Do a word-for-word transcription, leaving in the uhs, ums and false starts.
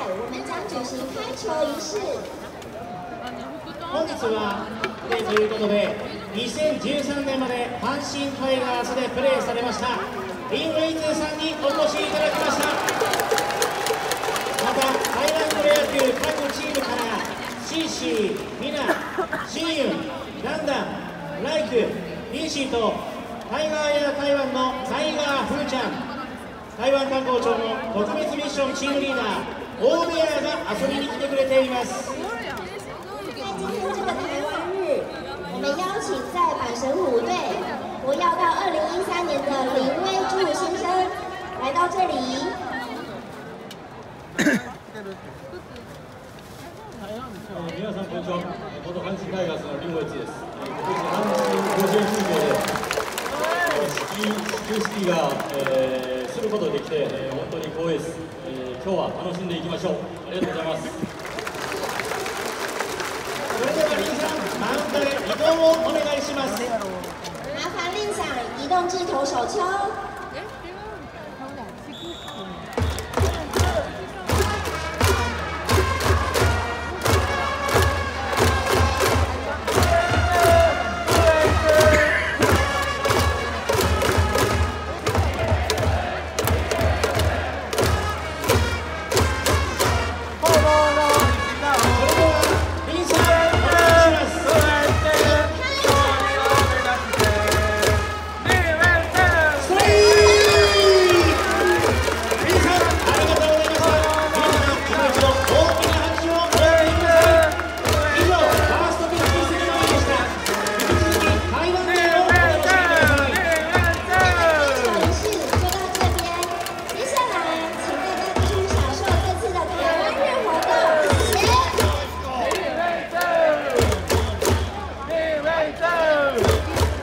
我们将举行开球仪式。 本日はということで、にせんじゅうさんねんまで阪神タイガースでプレーされました林威助さんにお越しいただきました。また台湾プロ野球各チームからシーシー、ミナ、シンユン、ランダン、ライク、リンシーとタイガーエア台湾のタイガーフーちゃん、台湾観光庁の特別ミッションチームリーダー大部屋が遊びに来てくれています。 今天这个台湾日，我们邀请在阪神虎队活跃到二零一三年的林威助先生来到这里。 皆さんこんにちは。元阪神タイガースの林威助です。今年阪神甲子園球場で始球式が、えー、することができて、えー、本当に光栄です、えー。今日は楽しんでいきましょう。ありがとうございます。 それでは林さん、マウンドへ移動をお願いします。 麻烦林长移动至投手丘。接下来，请大家继续享受这次的台湾日活动。